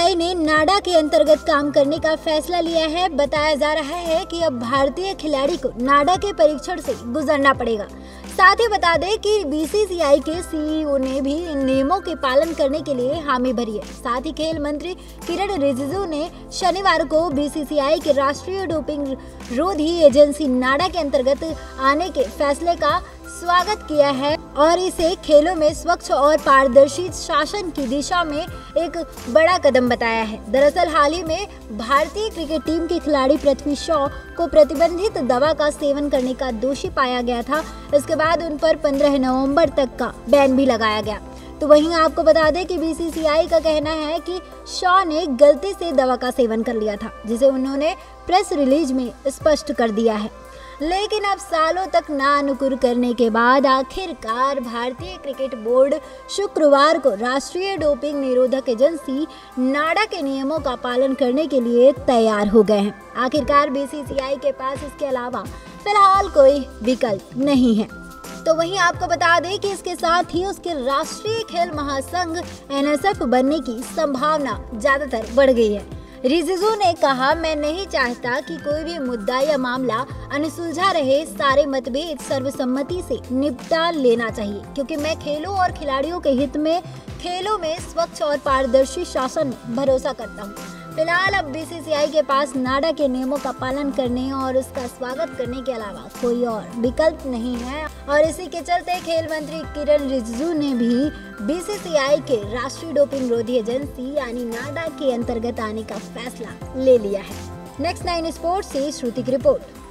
BCCI ने नाडा के अंतर्गत काम करने का फैसला लिया है। बताया जा रहा है कि अब भारतीय खिलाड़ी को नाडा के परीक्षण से गुजरना पड़ेगा। साथ ही बता दें कि बीसीसीआई के सीईओ ने भी इन नियमों के पालन करने के लिए हामी भरी है। साथ ही खेल मंत्री किरण रिजिजू ने शनिवार को बीसीसीआई के राष्ट्रीय डोपिंग रोधी एजेंसी नाडा के अंतर्गत आने के फैसले का स्वागत किया है और इसे खेलों में स्वच्छ और पारदर्शी शासन की दिशा में एक बड़ा कदम बताया है। दरअसल हाल ही में भारतीय क्रिकेट टीम के खिलाड़ी पृथ्वी शॉ को प्रतिबंधित दवा का सेवन करने का दोषी पाया गया था। इसके बाद उन पर 15 नवंबर तक का बैन भी लगाया गया। तो वहीं आपको बता दें कि बीसीसीआई का कहना है कि शॉ ने गलती से दवा का सेवन कर लिया था, जिसे उन्होंने प्रेस रिलीज में स्पष्ट कर दिया है। लेकिन अब सालों तक नानुकुर करने के बाद आखिरकार भारतीय क्रिकेट बोर्ड शुक्रवार को राष्ट्रीय डोपिंग निरोधक एजेंसी नाडा के नियमों का पालन करने के लिए तैयार हो गए हैं। आखिरकार बीसीसीआई के पास इसके अलावा फिलहाल कोई विकल्प नहीं है। तो वहीं आपको बता दें कि इसके साथ ही उसके राष्ट्रीय खेल महासंघ एनएसएफ बनने की संभावना ज्यादातर बढ़ गई है। रिजिजू ने कहा, मैं नहीं चाहता कि कोई भी मुद्दा या मामला अनसुलझा रहे। सारे मतभेद सर्वसम्मति से निपटा लेना चाहिए, क्योंकि मैं खेलों और खिलाड़ियों के हित में खेलों में स्वच्छ और पारदर्शी शासन में भरोसा करता हूँ। फिलहाल अब बीसीसीआई के पास नाडा के नियमों का पालन करने और उसका स्वागत करने के अलावा कोई और विकल्प नहीं है और इसी के चलते खेल मंत्री किरण रिजिजू ने भी बीसीसीआई के राष्ट्रीय डोपिंग रोधी एजेंसी यानी नाडा के अंतर्गत आने का फैसला ले लिया है। नेक्स्ट 9 स्पोर्ट्स से श्रुति की रिपोर्ट।